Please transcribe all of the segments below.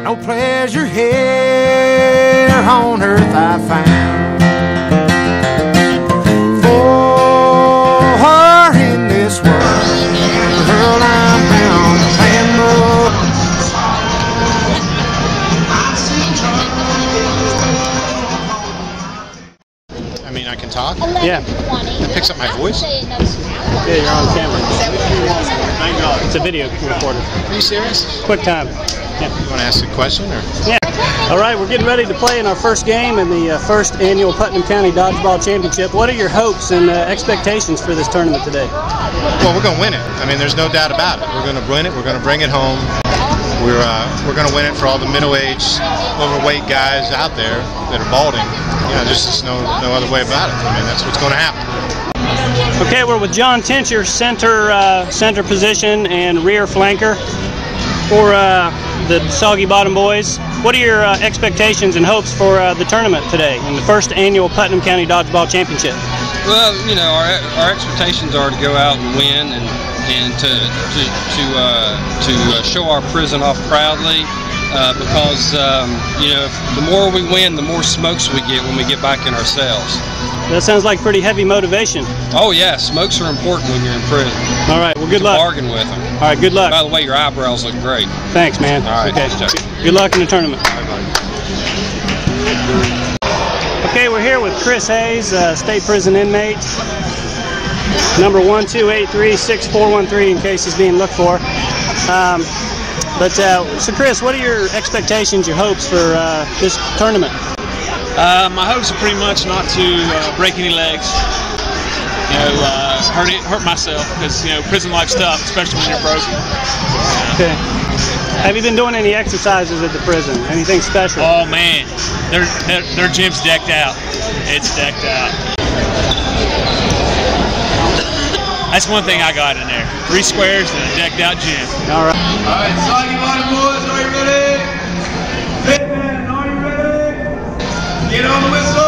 No pleasure here on earth I found. For in this world I'm bound to plan more. I mean, I can talk? Yeah. It picks up my voice? Yeah, you're on camera. It's a video recorder. Are you serious? Quick time. Yeah. You want to ask a question? Or? Yeah. All right, we're getting ready to play in our first game in the first annual Putnam County Dodgeball Championship. What are your hopes and expectations for this tournament today? Well, we're going to win it. I mean, there's no doubt about it. We're going to win it. We're going to bring it home. We're going to win it for all the middle-aged, overweight guys out there that are balding. You know, there's just no other way about it. I mean, that's what's going to happen. Okay, we're with John Tincher, center position and rear flanker for the Soggy Bottom boys. What are your expectations and hopes for the tournament today in the first annual Putnam County Dodgeball Championship? Well, you know, our expectations are to go out and win and to show our prison off proudly. Because you know, the more we win, the more smokes we get when we get back in our cells. That sounds like pretty heavy motivation. Oh yeah, smokes are important when you're in prison. All right, well, good luck. Bargain with them. All right, good luck. By the way, your eyebrows look great. Thanks, man. All right, okay. Good luck in the tournament. Okay, we're here with Chris Hayes, state prison inmate, number 1283641 in case he's being looked for. So Chris, what are your expectations, your hopes for this tournament? My hopes are pretty much not to break any legs, you know, hurt myself, because, you know, prison life stuff, especially when you're broken. Okay. Have you been doing any exercises at the prison? Anything special? Oh man, their gym's decked out. It's decked out. That's one thing I got in there. 3 squares and a decked out gym. All right. All right, Soggy Bottom boys, are you ready? Pitman, are you ready? Get on the whistle.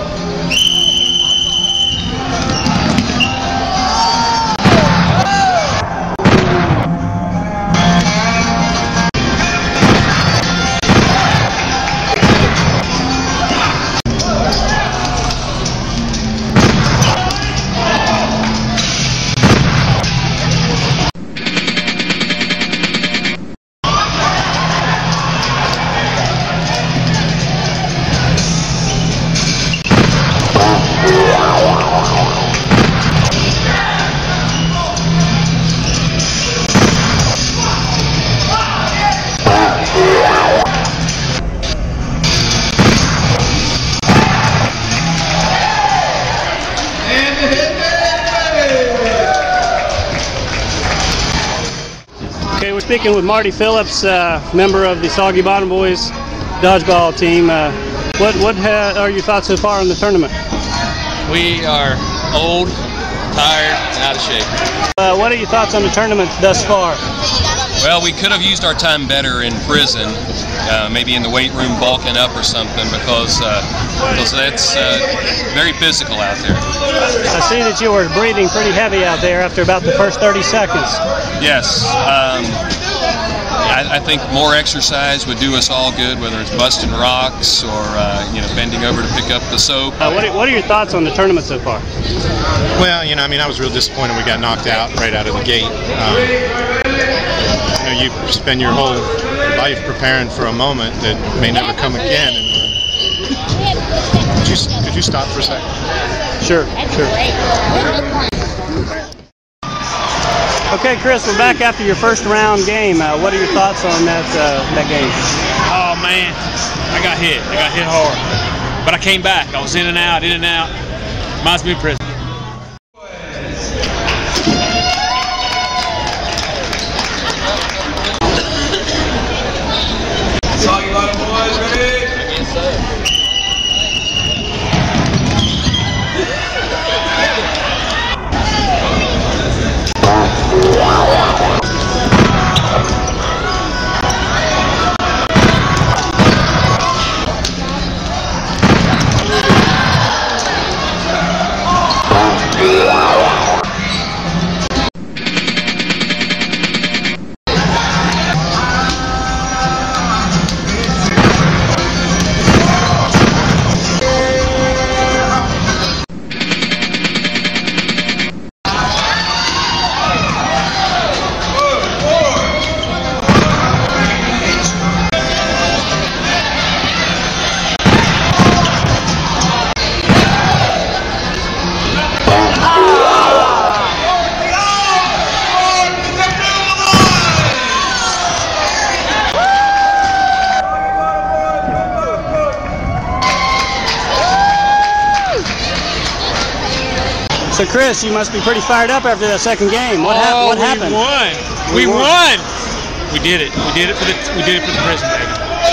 Okay, we're speaking with Marty Phillips, member of the Soggy Bottom Boys dodgeball team. What are your thoughts so far on the tournament? We are old, tired, and out of shape. What are your thoughts on the tournament thus far? Well, we could have used our time better in prison, maybe in the weight room bulking up or something, because it's very physical out there. I see that you were breathing pretty heavy out there after about the first 30 seconds. Yes. I think more exercise would do us all good, whether it's busting rocks or you know, bending over to pick up the soap. What are your thoughts on the tournament so far? Well, you know, I mean, I was real disappointed we got knocked out right out of the gate. You know, you spend your whole life preparing for a moment that may never come again. And, could you stop for a second? Sure. Okay, Chris, we're back after your first round game. What are your thoughts on that game? Oh man, I got hit hard, but I came back. I was in and out. Reminds me of prison. Soggy Bottom boys, ready? Yes, sir. So Chris, you must be pretty fired up after that second game. What happened? We won. We did it. We did it for the prison, baby.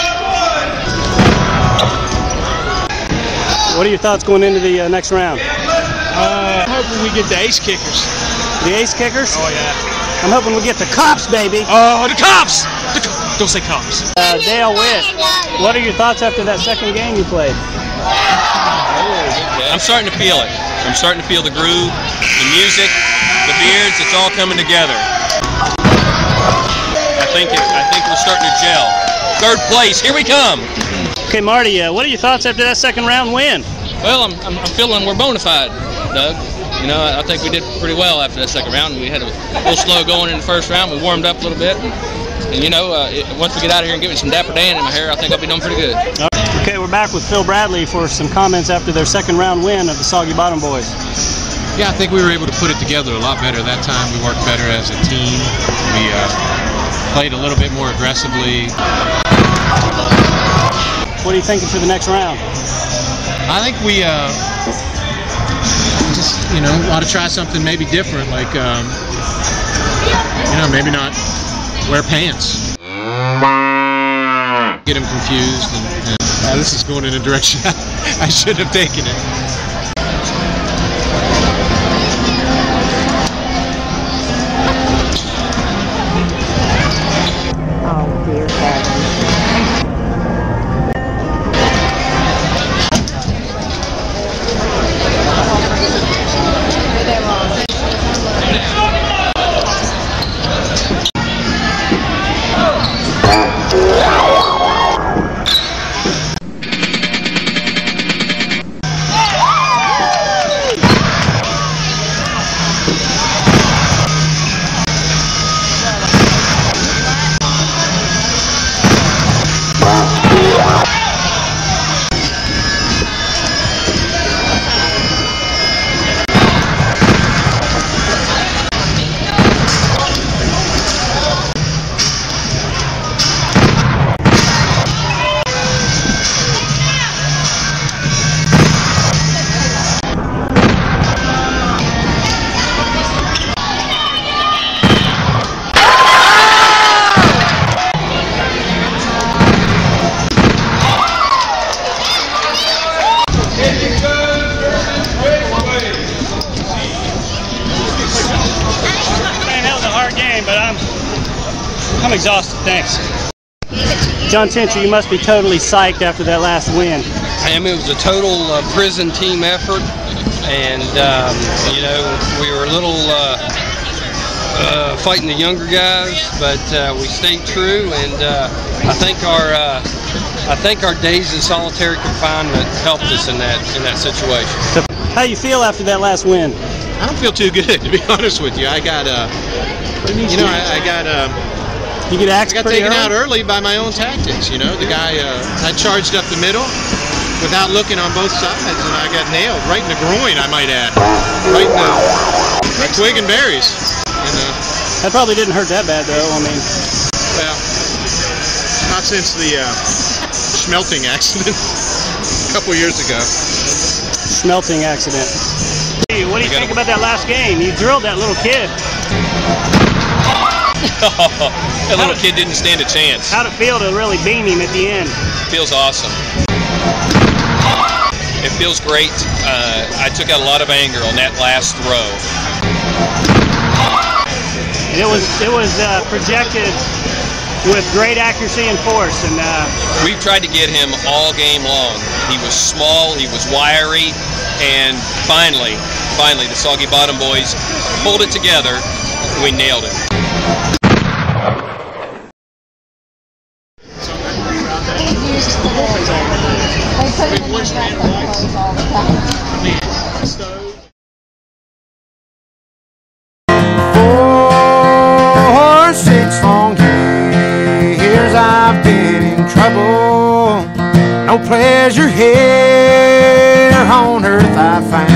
What are your thoughts going into the next round? I'm hoping we get the ace kickers. The ace kickers? Oh yeah. I'm hoping we get the cops, baby. Oh, the cops! Don't say cops. Dale Witt, what are your thoughts after that second game you played? I'm starting to feel it. I'm starting to feel the groove, the music, the beards. It's all coming together. I think we're starting to gel. Third place, here we come. Okay, Marty, what are your thoughts after that second round win? Well, I'm feeling we're bona fide, Doug. You know, I think we did pretty well after that second round. We had a little slow going in the first round. We warmed up a little bit. And, you know, once we get out of here and get me some Dapper Dan in my hair, I think I'll be doing pretty good. Okay, we're back with Phil Bradley for some comments after their second round win of the Soggy Bottom Boys. Yeah, I think we were able to put it together a lot better that time. We worked better as a team. We played a little bit more aggressively. What are you thinking for the next round? I think we just, you know, ought to try something maybe different, like, you know, maybe not wear pants. Get them confused, and this is going in a direction I shouldn't have taken it. Oh, dear God. I'm exhausted, thanks. John Tincher, you must be totally psyched after that last win. I mean, it was a total prison team effort, and you know, we were a little fighting the younger guys, but we stayed true, and I think our days in solitary confinement helped us in that situation. So, how you feel after that last win? I don't feel too good, to be honest with you. I got, you know, I got taken out early by my own tactics. You know, the guy, I charged up the middle without looking on both sides, and I got nailed right in the groin, I might add, right in the twig and berries. And, that probably didn't hurt that bad, though. I mean, well, not since the smelting accident a couple years ago. Smelting accident. Hey, what do you think about that last game? You drilled that little kid. That little kid didn't stand a chance. How'd it feel to really beam him at the end? Feels awesome. It feels great. I took out a lot of anger on that last throw. It was projected with great accuracy and force, and we've tried to get him all game long. He was small, he was wiry, and finally, the Soggy Bottom Boys pulled it together. We nailed it. For 6 long years I've been in trouble. No pleasure here on earth I find.